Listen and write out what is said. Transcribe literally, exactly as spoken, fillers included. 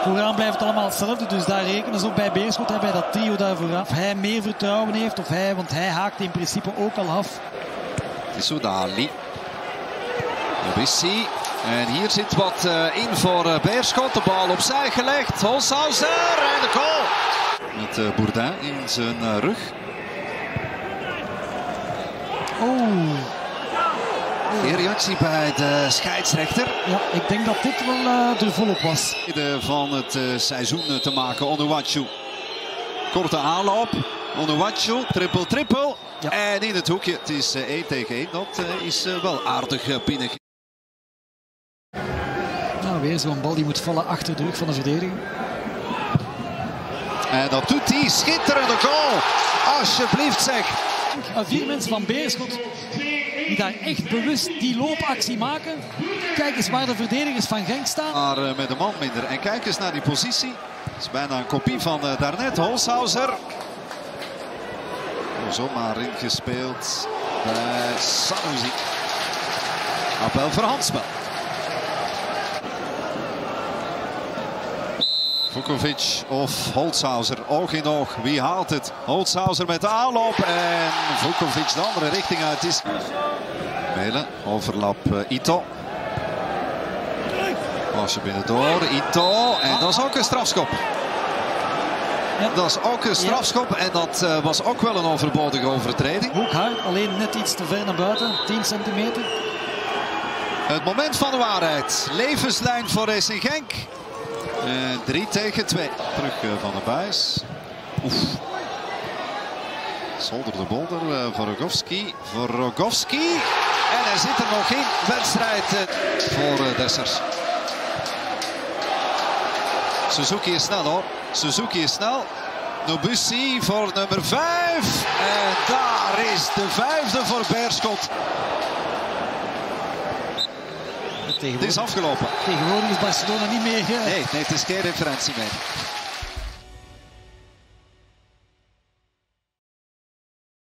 Vooraan blijft het allemaal hetzelfde, dus daar rekenen ze op bij Beerschot, hè, bij dat trio daar vooraf. Of hij meer vertrouwen heeft, of hij, want hij haakt in principe ook al af. Tissoudali. Nobissi. En hier zit wat uh, in voor uh, Beerschot. De bal opzij gelegd. Holshouser en de goal. Met uh, Bourdin in zijn uh, rug. Oh. Geen reactie bij de scheidsrechter. Ja, ik denk dat dit wel uh, er volop was. Van het uh, seizoen te maken. Onuachu. Korte aanloop. Onuachu. Triple, triple. Ja. En in het hoekje. Het is uh, één tegen één. Dat uh, is uh, wel aardig uh, binnen. Nou, weer zo'n bal die moet vallen achter de rug van de verdediger. En dat doet hij. Schitterende goal. Alsjeblieft zeg. Vier mensen van Beerschot die daar echt bewust die loopactie maken. Kijk eens waar de verdedigers van Genk staan. Maar uh, met een man minder. En kijk eens naar die positie. Het is bijna een kopie van uh, daarnet. Holshouser. Oh, zomaar ingespeeld bij Sanusi. Appel voor handspel. Vukovic of Holshouser, oog in oog. Wie haalt het? Holshouser met de aanloop en Vukovic de andere richting uit is. Melen, overlap uh, Ito. Plasje binnendoor, Ito. En dat is ook een strafschop. Ja. Dat is ook een strafschop en dat uh, was ook wel een overbodige overtreding. Ook hard, alleen net iets te ver naar buiten, tien centimeter. Het moment van de waarheid. Levenslijn voor Racing Genk. drie tegen twee. Terug uh, van de buis. Oef. Zolder de Bolder uh, voor Rogowski. Voor Rogowski. En er zit er nog in. Wedstrijd uh, voor uh, Dessers. Suzuki is snel hoor. Suzuki is snel. Nobissi voor nummer vijf. En daar is de vijfde voor Beerschot. Het is afgelopen. Tegenwoordig is Barcelona niet meer. Nee, nee, het is geen referentie meer.